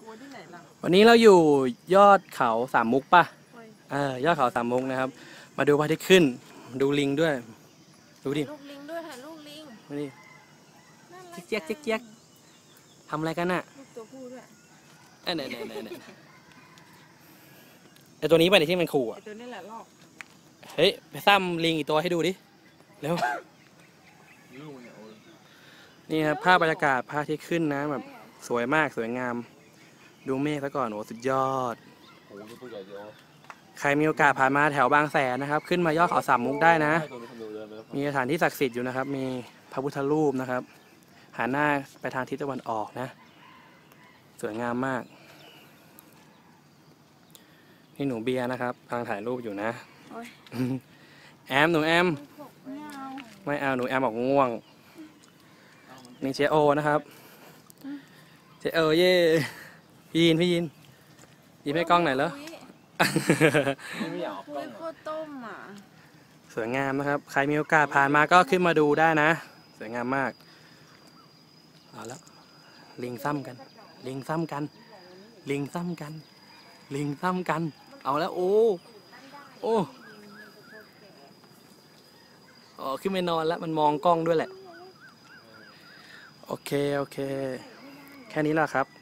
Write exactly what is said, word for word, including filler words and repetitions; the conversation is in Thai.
วันนี้เราอยู่ยอดเขาสามมุกป่ะเออยอดเขาสามมุกนะครับมาดูพระอาทิตย์ขึ้นดูลิงด้วยดูดิลูกลิงด้วยถ่ายลูกลิงมาดิเจ๊กเจ๊กเจ๊กทำอะไรกันน่ะลูกตัวผู้ด้วยเอ้ยไหนไหนไหนไหนไอตัวนี้ไปไหนที่มันขู่อ่ะไอตัวนี้แหละลอกเฮ้ยไปซ้ำลิงอีกตัวให้ดูดิเร็วนี่ครับภาพบรรยากาศพระอาทิตย์ขึ้นนะแบบสวยมากสวยงามดูเมฆซะก่อนโอ้สุดยอดใครมีโอกาสผ่านมาแถวบางแสนนะครับขึ้นมายอดเขาสามมุกได้นะมีสถานที่ศักดิ์สิทธิ์อยู่นะครับมีพระพุทธรูปนะครับหันหน้าไปทางทิศตะวันออกนะสวยงามมากนี่หนูเบียร์นะครับกำลังถ่ายรูปอยู่นะแอมหนูแอมไม่เอาหนูแอมบอกง่วงนี่เจโอนะครับเจโอเย่พี่ยินพี่ยินยินให้กล้องหน่อยแล้วคุยโคตรต้มอ่ะสวยงามนะครับใครมีโอกาสผ่านมาก็ขึ้นมาดูได้นะสวยงามมากเอาแล้วลิงซ้ำกันลิงซ้ำกันลิงซ้ำกันลิงซ้ำกันเอาแล้วโอ้โอ้อ๋อขึ้นไปนอนแล้วมันมองกล้องด้วยแหละโอเคโอเคแค่นี้แหละครับ